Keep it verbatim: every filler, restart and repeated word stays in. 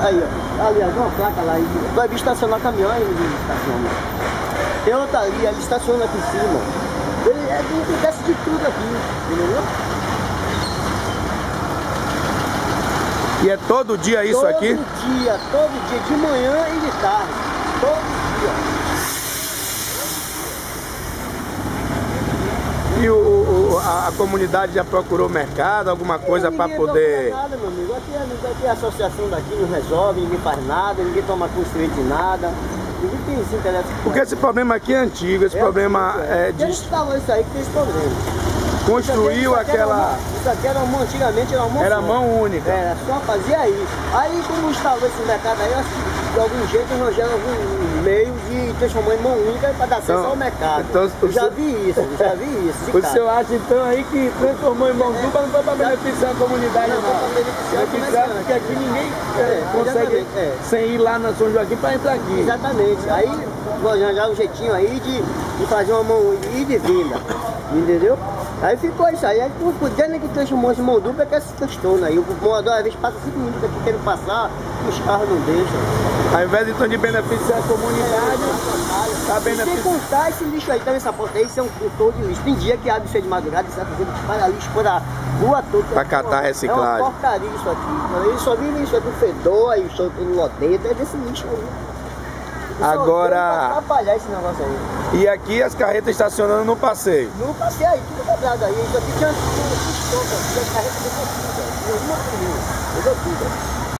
Aí, ó. Aliás, uma placa lá. Vai vir estacionar caminhão aí, ele estaciona. Tem outra ali, ele estaciona aqui em cima. Ele é de, desce de tudo aqui, entendeu? E é todo dia isso todo aqui? Todo dia, todo dia, de manhã e de tarde. Todo dia. E o, o, a, a comunidade já procurou mercado, alguma coisa para poder... Não nada, meu amigo. Aqui, aqui a associação daqui não resolve, ninguém faz nada, ninguém toma conhecimento de nada. Ninguém tem se interessa. Porque esse problema aqui é antigo, esse é problema antigo, é, é de... Quem instalou isso aí que tem esse problema. Construiu isso aqui, isso aquela... Aqui isso aqui era mão, antigamente era uma mão Era só. mão única. Era, só fazia isso. Aí como instalou esse mercado aí, eu acho que de algum jeito arranjaram algum meio de transformar em mão única para dar acesso então, ao mercado. Então, eu já vi isso, eu já vi isso. O senhor acha então aí que transformou em mão dupla, não foi para beneficiar a comunidade, não? Não, não para beneficiar, beneficiar porque aqui ninguém é, consegue é. sem ir lá na São Joaquim para entrar aqui. Exatamente. Aí vou arranjar um jeitinho aí de, de fazer uma mão de ida e vinda, entendeu? Aí ficou isso aí, aí por dentro que transformou de mão dupla que é essa questão aí. O morador às vezes passa cinco minutos aqui querendo passar, os carros não deixam. Ao invés então de beneficiar a comunidade, é, tá beneficiando. Sem contar esse lixo aí, então essa porta aí, isso é um cultor de lixo. Tem dia que abre isso aí de madrugada, isso aqui, espalha lixo por a rua toda. Pra catar uma, reciclagem. É uma porcaria isso aqui. Ele só vive isso aqui, o fedor, aí o chão todo loteiro, é desse lixo aí. Agora... atrapalhar esse negócio aí. E aqui as carretas estacionando no passeio? No passeio aí, tudo quebrado aí. Isso aqui tinha tudo, tudo, tudo, tudo, carreta de tudo, tudo, tudo, tudo, tudo, tudo, tudo, tudo,